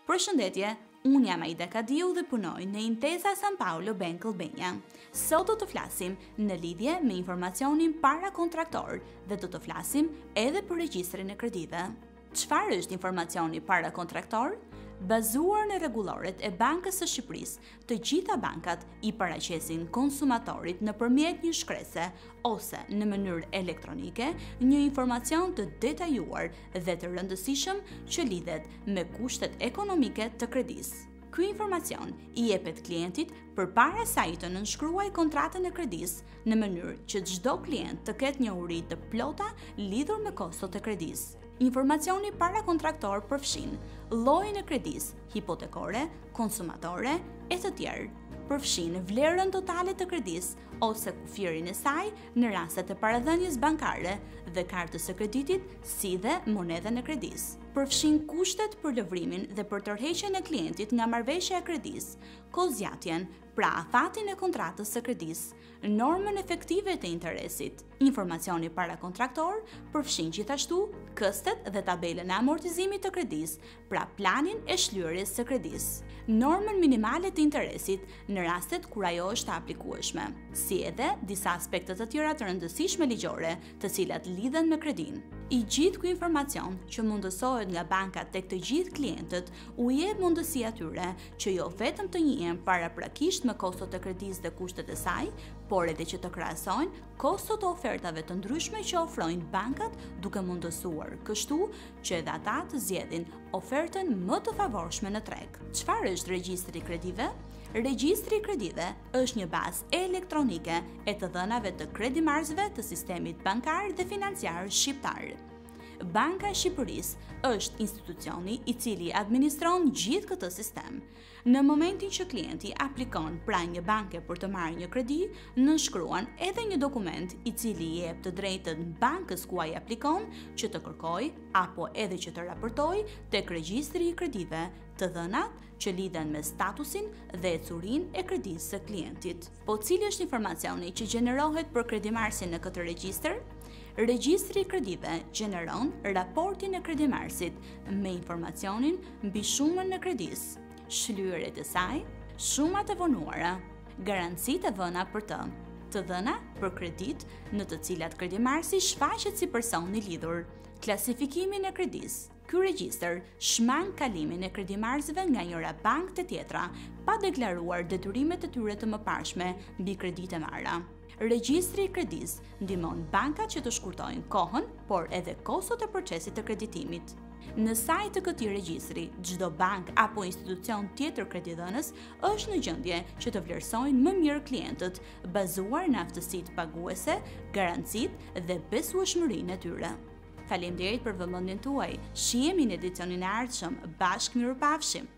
Përshëndetje, unë jam Aida Kadiu dhe punoj në Intesa San Paolo Bank Albania. Sot do të flasim në lidhje me informacionin para kontraktor dhe do të flasim edhe për regjistrin e kredive. Çfarë është informacioni para kontraktor? Bazuar në rregulloret e Bankës së Shqipërisë, të gjitha bankat i paraqesin konsumatorit nëpërmjet një shkrese ose në mënyrë elektronike një informacion të detajuar dhe të rëndësishëm që lidhet me kushtet ekonomike të kredisë. Ky informacion i jepet klientit përpara se ai të nënshkruajë kontratën e kredisë në mënyrë që çdo klient të ketë një uri të plota lidhur me kostot e kredisë. Informacioni para kontraktor përfshin llojin e kredisë, hipotekore, konsumatore e të tjerë. Përfshin vlerën totale të kredisë ose kufirin e saj në rastet e paradhënies bankare dhe kartës së kreditit, si dhe monedhën e kredisë. Përfshin kushtet për lëvrimin dhe për tërheqjen e klientit nga marrëveshja e kredisë, kozgjatjen, pra afatin e kontratës së kredisë, normën efektive të interesit. Informacioni para kontraktor përfshin gjithashtu këstet dhe tabelën e amortizimit të kredisë, pra planin e shlyerjes së kredisë. Normën minimale të interesit në rastet kur ajo është aplikueshme, si edhe disa aspekte të tjera të rëndësishme ligjore, të cilat lidhen me kredin. I gjithë ky informacion që mundësohet nga bankat tek të gjithë klientët u jep mundësi atyre që jo vetëm të njihen paraprakisht me kostot e kredisë dhe kushtet e saj, por edhe që të krahasojnë kostot e ofertave të ndryshme që ofrojnë bankat, duke mundësuar kështu që edhe ata të zgjedhin ofertën më të favorshme në treg. Çfarë është regjistri i kredive? Regjistri i kredive është një bazë elektronike e të dhënave të kredimarrësve të sistemit bankar dhe financiar shqiptar. Banka e Shqipërisë është institucioni i cili administron gjithë këtë sistem. Në momentin që klienti aplikon pra një banke për të marrë një kredi, nënshkruan edhe një dokument i cili i jep të drejtën bankës ku ai aplikon që të kërkojë apo edhe që të raportojë tek regjistri i kredive të dhënat që lidhen me statusin dhe ecurinë e kredisë së klientit. Po cili është informacioni që gjenerohet për kredimarrësin në këtë regjistër? Regjistri i kredive gjeneron raportin e kredimarrësit me informacionin mbi shumën e kredisë, shlyerjet e saj, shumat e vonuara, garancitë e vëna për të dhëna për kredit në të cilat kredimarrësi shfaqet si person i lidhur, klasifikimin e kredisë. Ky regjistër shmang kalimin e kredimarrësve nga njëra bankë te tjetra, pa deklaruar detyrimet e tyre të mëparshme mbi kreditë marra. Regjistri i kredisë ndihmon bankat që të shkurtojnë kohën, por edhe kostot e procesit të kreditimit. Në sajt të këtij regjistri, çdo bank apo institucion tjetër kredidhënës është në gjendje që të vlerësojnë më mirë klientët, bazuar në aftësitë paguese, garancitë dhe besueshmërinë e tyre. Faleminderit për vëmendjen tuaj. Shihemi në edicionin e ardhshëm. Bashkë mirupafshim.